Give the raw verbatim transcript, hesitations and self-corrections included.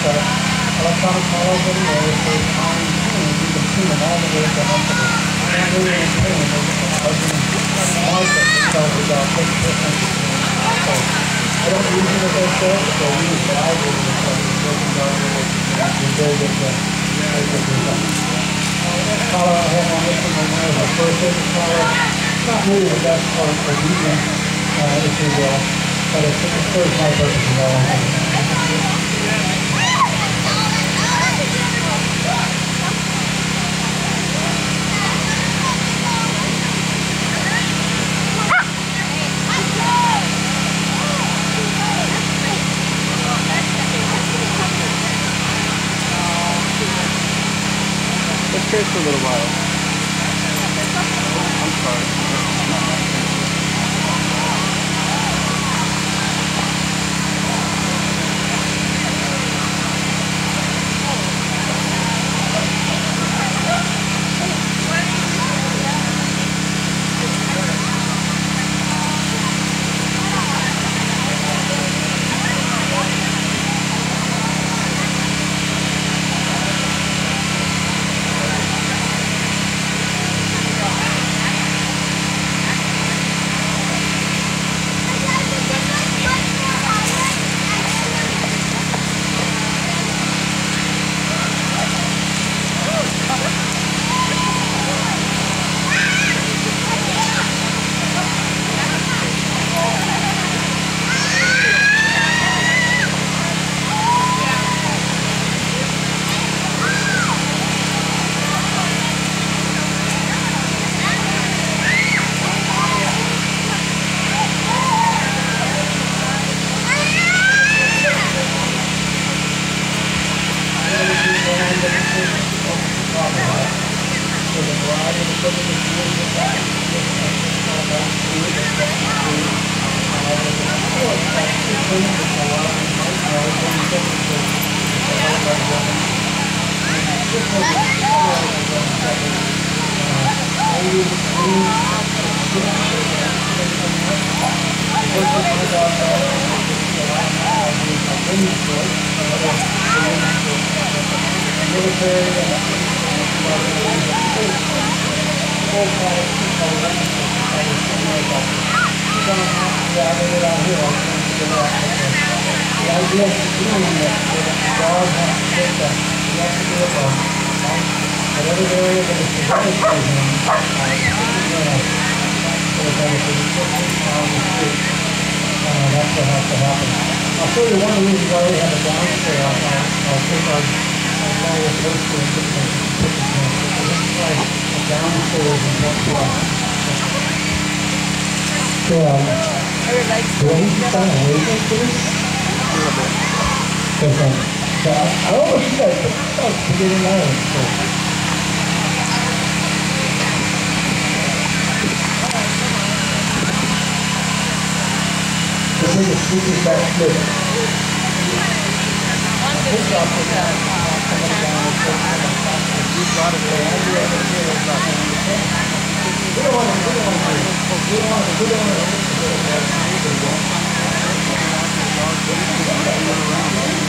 uh, electronic models anyway, if they're fine-tuned, you can tune them all the way to up to the not really in pain, they're just a buzzing market that tells you about six different. So I don't use it as I said, but I use the algorithm because it's working down there with very good, uh, very good results. Color I have on this one right now is the first surface color. It's not really the best for, for medium, uh, if you will, but it, it serves my purposes all I have. Let's chase for a little while. I'm sorry. I'll show you one of the reasons why we have a downstairs. I'll, I'll take our various hosts and put them in pictures here. This is why a downstairs is important to us. So, um, do I need to sign a waiver for this? A little bit. Okay. So, I don't know if you guys put stuff to get in there. So. This is a super fast flip. This off the top. You brought it there. We don't want to, we don't want to, we don't want to, we don't want to, we don't want to.